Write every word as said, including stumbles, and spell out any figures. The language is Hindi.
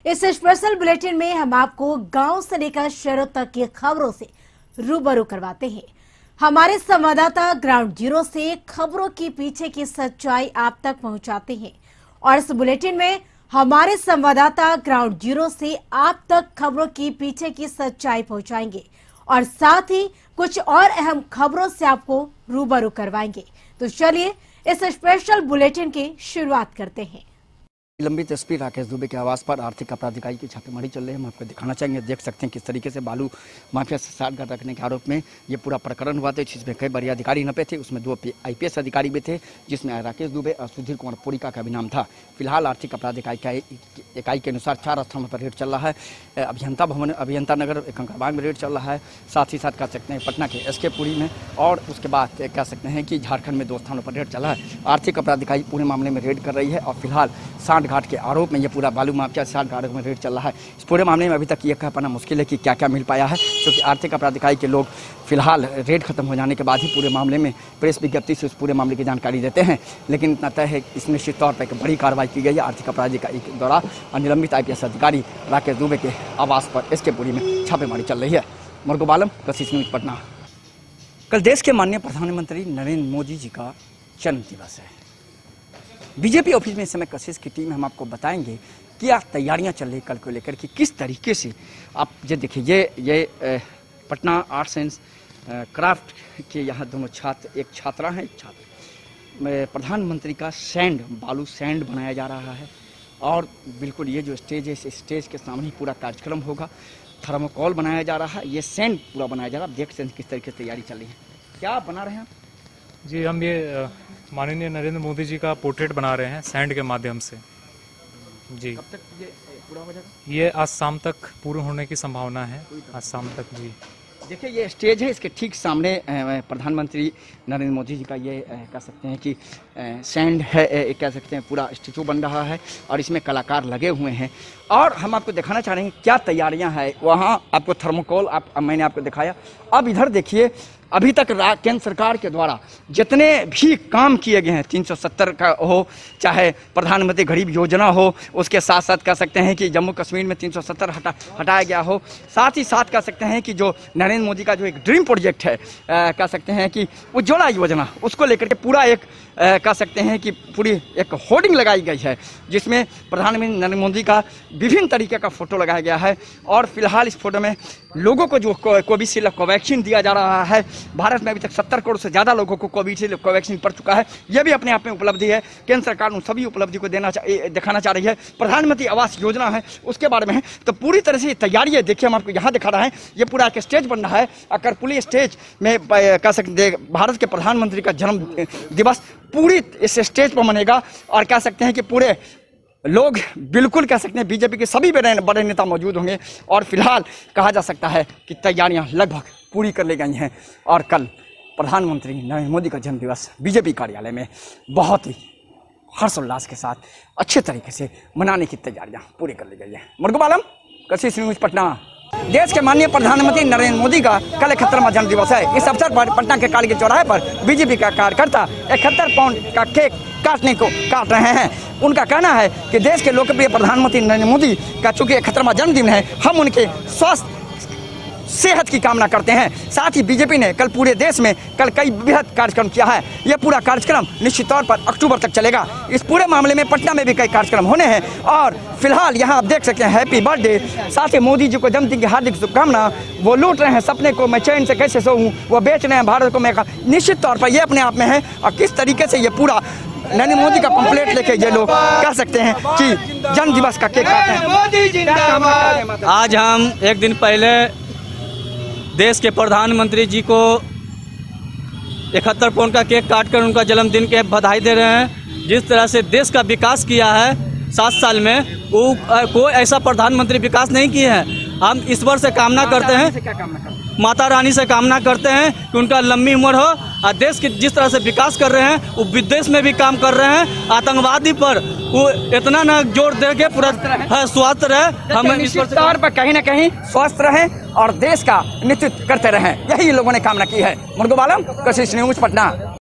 इस स्पेशल बुलेटिन में हम आपको गांव से लेकर शहरों तक की खबरों से रूबरू करवाते हैं। हमारे संवाददाता ग्राउंड जीरो से खबरों के पीछे की सच्चाई आप तक पहुंचाते हैं और इस बुलेटिन में हमारे संवाददाता ग्राउंड जीरो से आप तक खबरों के पीछे की सच्चाई पहुंचाएंगे और साथ ही कुछ और अहम खबरों से आपको रूबरू करवाएंगे। तो चलिए इस स्पेशल बुलेटिन की शुरुआत करते हैं। लंबित एसपी राकेश दुबे के आवास पर आर्थिक अपराध इकाई की छापेमारी चल रही है। हम आपको दिखाना चाहेंगे, देख सकते हैं किस तरीके से बालू माफिया से साठगांठ रखने के आरोप में ये पूरा प्रकरण हुआ था, जिसमें कई बड़े अधिकारी नपे थे। उसमें दो आईपीएस अधिकारी भी थे, जिसमें राकेश दुबे और सुधीर कुमार पोरिका का भी नाम था। फिलहाल आर्थिक अपराध इकाई इकाई के अनुसार चार स्थानों पर रेड चल रहा है। अभियंता भवन, अभियंता नगर, कंकड़बाग में रेड चल रहा है। साथ ही साथ कह सकते हैं पटना के एसके पुरी में, और उसके बाद कह सकते हैं कि झारखंड में दो स्थानों पर रेड चल रहा है। आर्थिक अपराध इकाई पूरे मामले में रेड कर रही है और फिलहाल साठगांठ के आरोप में ये पूरा बालू माफिया साठगांठ में रेड चल रहा है। इस पूरे मामले में अभी तक ये कह पाना मुश्किल है कि क्या क्या मिल पाया है, क्योंकि आर्थिक अपराध इकाई के लोग फिलहाल रेड खत्म हो जाने के बाद ही पूरे मामले में प्रेस विज्ञप्ति से उस पूरे मामले की जानकारी देते हैं। लेकिन इतना तय है इसमें निश्चित तौर पर एक बड़ी कार्रवाई की गई है आर्थिक अपराध इकाई के द्वारा। निलंबित आईपीएस अधिकारी राकेश दुबे के आवास पर एसके पुरी में छापेमारी चल रही है। मुर्गोबालम, कशिश न्यूज, पटना। कल देश के माननीय प्रधानमंत्री नरेंद्र मोदी जी का जन्म दिवस है। बीजेपी ऑफिस में इस समय कशिश की टीम हम आपको बताएंगे क्या तैयारियां चल रही कल को लेकर कि किस तरीके से आप ये देखिए, ये ये पटना आर्ट्स एंड क्राफ्ट के यहाँ दोनों छात्र, एक छात्रा हैं, एक छात्र। प्रधानमंत्री का सैंड, बालू सैंड बनाया जा रहा है और बिल्कुल ये जो स्टेज है, इस स्टेज के सामने ही पूरा कार्यक्रम होगा। थर्मोकोल बनाया जा रहा है, ये सैंड पूरा बनाया जा रहा है। आप देख सकते हैं किस तरीके से तैयारी चल रही है। क्या बना रहे हैं आप? जी, हम ये माननीय नरेंद्र मोदी जी का पोर्ट्रेट बना रहे हैं सैंड के माध्यम से। जी, कब तक ये पूरा हो जाएगा? ये आज शाम तक पूर्ण होने की संभावना है, आज शाम तक। जी देखिए, ये स्टेज है, इसके ठीक सामने प्रधानमंत्री नरेंद्र मोदी जी का ये कह सकते हैं कि सैंड है, कह सकते हैं पूरा स्टेचू बन रहा है और इसमें कलाकार लगे हुए हैं। और हम आपको दिखाना चाह रहे हैं क्या तैयारियां हैं। वहाँ आपको थर्मोकोल आप मैंने आपको दिखाया। अब इधर देखिए, अभी तक केंद्र सरकार के द्वारा जितने भी काम किए गए हैं, तीन सौ सत्तर का हो, चाहे प्रधानमंत्री गरीब योजना हो, उसके साथ साथ कह सकते हैं कि जम्मू कश्मीर में तीन सौ सत्तर हटा हटाया गया हो, साथ ही साथ कह सकते हैं कि जो नरेंद्र मोदी का जो एक ड्रीम प्रोजेक्ट है, कह सकते हैं कि उज्ज्वला योजना, उसको लेकर के पूरा एक कह सकते हैं कि पूरी एक होर्डिंग लगाई गई है, जिसमें प्रधानमंत्री नरेंद्र मोदी का विभिन्न तरीके का फोटो लगाया गया है। और फिलहाल इस फोटो में लोगों को जो कोविशील्ड कोवैक्सीन दिया जा रहा है, भारत में अभी तक सत्तर करोड़ से ज़्यादा लोगों को कोविशील्ड कोवैक्सीन पड़ चुका है। यह भी अपने आप में उपलब्धि है। केंद्र सरकार उन सभी उपलब्धि को देना दिखाना चाह रही है। प्रधानमंत्री आवास योजना है, उसके बारे में है। तो पूरी तरह से तैयारी है। देखिए, हम आपको यहाँ दिखा रहे हैं, ये पूरा एक स्टेज बन रहा है। अकरपुली स्टेज में कह सकते भारत के प्रधानमंत्री का जन्म दिवस पूरी इस स्टेज पर मनेगा और कह सकते हैं कि पूरे लोग बिल्कुल कह सकते हैं बीजेपी के सभी बड़े बड़े नेता मौजूद होंगे। और फिलहाल कहा जा सकता है कि तैयारियां लगभग पूरी कर ली गई हैं और कल प्रधानमंत्री नरेंद्र मोदी का जन्म दिवस बीजेपी कार्यालय में बहुत ही हर्षोल्लास के साथ अच्छे तरीके से मनाने की तैयारियां पूरी कर ली गई है। मुर्गोबालम, कशिश न्यूज, पटना। देश के माननीय प्रधानमंत्री नरेंद्र मोदी का कल इकहत्तरवां जन्म दिवस है। इस अवसर पर पटना के कारगिल चौराहे पर बीजेपी का कार्यकर्ता इकहत्तर पाउंड का केक काटने को काट रहे हैं। उनका कहना है कि देश के लोकप्रिय प्रधानमंत्री नरेंद्र मोदी का चूंकि इकहत्तरवां जन्मदिन है, हम उनके स्वास्थ्य सेहत की कामना करते हैं। साथ ही बीजेपी ने कल पूरे देश में कल कई बृहद कार्यक्रम किया है। यह पूरा कार्यक्रम निश्चित तौर पर अक्टूबर तक चलेगा। इस पूरे मामले में पटना में भी कई कार्यक्रम होने हैं। और फिलहाल यहाँ आप देख सकते हैं हैप्पी बर्थडे, साथ ही मोदी जी को जन्मदिन की हार्दिक शुभकामना। वो लूट रहे हैं सपने को, मैं चैन से कैसे सोऊं, वो बेच रहे हैं भारत को मैं। निश्चित तौर पर ये अपने आप में है। और किस तरीके से ये पूरा नरेंद्र मोदी का पंपलेट लेके ये लोग कह सकते हैं कि जन्म दिवस का केक काटते हैं। आज हम एक दिन पहले देश के प्रधानमंत्री जी को इकहत्तर पाउंड का केक काटकर उनका जन्मदिन के बधाई दे रहे हैं। जिस तरह से देश का विकास किया है सात साल में, वो कोई ऐसा प्रधानमंत्री विकास नहीं किए हैं। हम ईश्वर से कामना करते हैं, माता रानी से कामना करते हैं कि उनका लंबी उम्र हो और देश के जिस तरह से विकास कर रहे हैं, वो विदेश में भी काम कर रहे हैं। आतंकवादी पर वो इतना ना जोर दे के पूरा स्वस्थ रहे, हम निश्चित तौर पर कहीं ना कहीं स्वस्थ रहें और देश का नेतृत्व करते रहें, यही लोगों ने कामना की है। मुर्गोबालम, कशिश न्यूज, पटना।